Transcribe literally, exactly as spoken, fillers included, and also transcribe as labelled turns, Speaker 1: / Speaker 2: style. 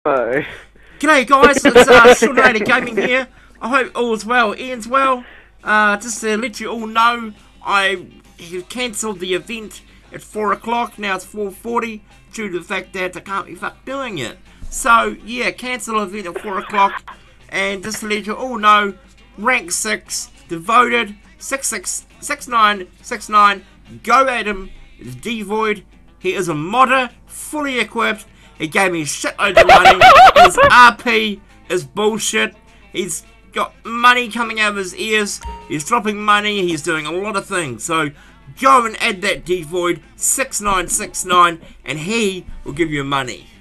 Speaker 1: Oh.
Speaker 2: G'day guys, it's uh, Stunt Gaming here. I hope all is well. Ian's well. Uh, just to let you all know, I cancelled the event at four o'clock. Now it's four forty due to the fact that I can't be fucked doing it. So yeah, cancel the event at four o'clock. And just to let you all know, rank six, devoted six six six nine six nine. Go at him. It's devoid. He is a modder, fully equipped. He gave me a shitload of money. His R P is bullshit. He's got money coming out of his ears. He's dropping money. He's doing a lot of things. So go and add that devoid six nine six nine and he will give you money.